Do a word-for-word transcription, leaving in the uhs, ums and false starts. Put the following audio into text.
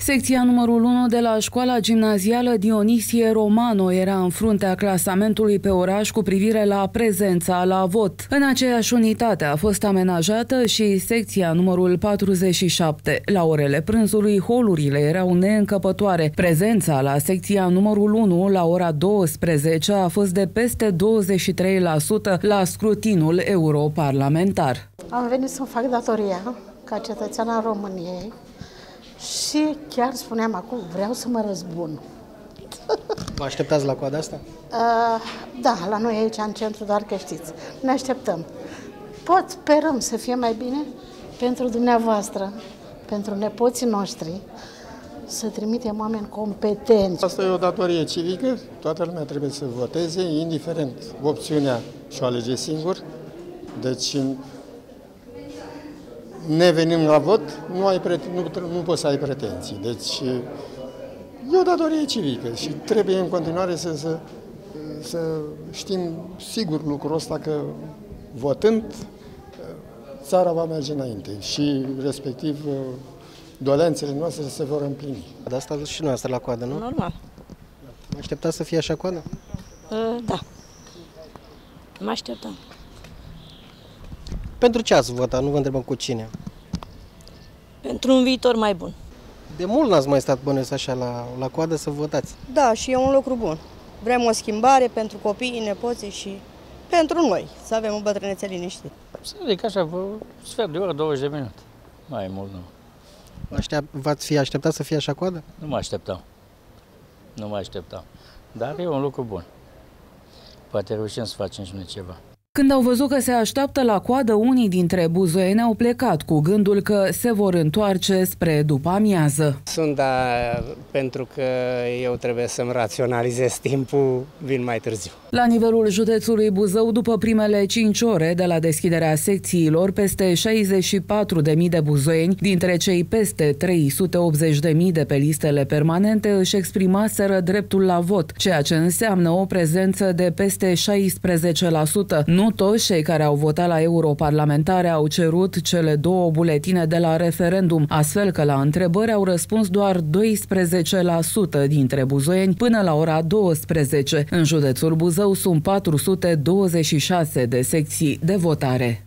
Secția numărul unu de la școala gimnazială Dionisie Romano era în fruntea clasamentului pe oraș cu privire la prezența la vot. În aceeași unitate a fost amenajată și secția numărul patruzeci și șapte. La orele prânzului, holurile erau neîncăpătoare. Prezența la secția numărul unu la ora douăsprezece a fost de peste douăzeci și trei la sută la scrutinul europarlamentar. Am venit să-mi fac datoria ca cetățean al României și chiar spuneam acum, vreau să mă răzbun. Vă așteptați la coada asta? Uh, da, la noi aici în centru, doar că știți, ne așteptăm. Pot, sperăm să fie mai bine pentru dumneavoastră, pentru nepoții noștri, să trimitem oameni competenți. Asta e o datorie civică, toată lumea trebuie să voteze, indiferent opțiunea și-o alege singur. Deci, nevenind la vot, nu, ai prete- nu, nu poți să ai pretenții. Deci, e o datorie civică și trebuie în continuare să, să, să știm sigur lucrul ăsta, că votând, țara va merge înainte și, respectiv, doleanțele noastre se vor împlini. De asta și noastră la coadă, nu? Normal. Mă așteptați să fie așa coadă? Uh, da. Mă așteptam. Pentru ce ați votat? Nu vă întrebăm cu cine. Pentru un viitor mai bun. De mult n-ați mai stat bănuiesc așa la, la coadă să votați. Da, și e un lucru bun. Vrem o schimbare pentru copiii, nepoții și pentru noi, să avem o bătrânețe liniștită. Să zic așa, vă sfert de oră, douăzeci de minute. Mai mult nu. V-ați fi așteptat să fie așa coadă? Nu mă așteptam. Nu mă așteptam. Dar e un lucru bun. Poate reușim să facem și noi ceva. Când au văzut că se așteaptă la coadă, unii dintre buzoieni au plecat cu gândul că se vor întoarce spre după amiază. Sunt, dar pentru că eu trebuie să-mi raționalizez timpul, vin mai târziu. La nivelul județului Buzău, după primele cinci ore de la deschiderea secțiilor, peste șaizeci și patru de mii de buzoieni, dintre cei peste trei sute optzeci de mii de pe listele permanente, își exprimaseră dreptul la vot, ceea ce înseamnă o prezență de peste șaisprezece la sută. Nu toți cei care au votat la europarlamentare au cerut cele două buletine de la referendum, astfel că la întrebări au răspuns doar doisprezece la sută dintre buzoieni până la ora douăsprezece. În județul Buzău sunt patru sute douăzeci și șase de secții de votare.